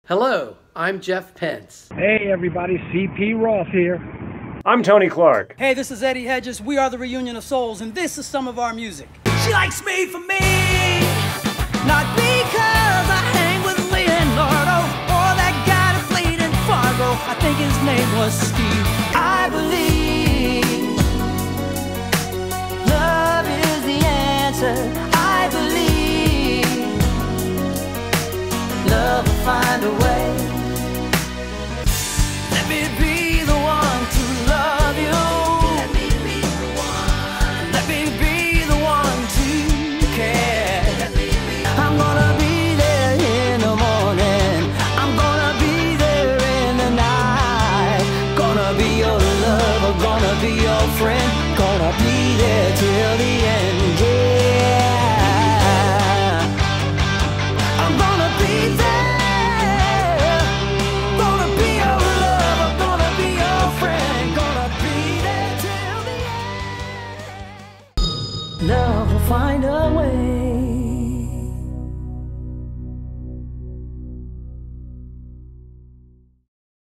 Hello, I'm Jeff Pence. Hey everybody, C.P. Roth here. I'm Tony Clark. Hey, this is Eddie Hedges. We are the Reunion of Souls, and this is some of our music. She likes me for me, not because I hang with Leonardo or that guy that played in Fargo. I think his name was Steve. I believe love is the answer. I believe love will find a way. Let me be the one to love you. Let me be the one. Let me be the one to care. I'm gonna be there in the morning. I'm gonna be there in the night. Gonna be your lover, gonna be your friend. Gonna be there till the end, yeah. I'm gonna be there. Gonna be your lover, gonna be your friend. Gonna be there till the end. Love will find a way.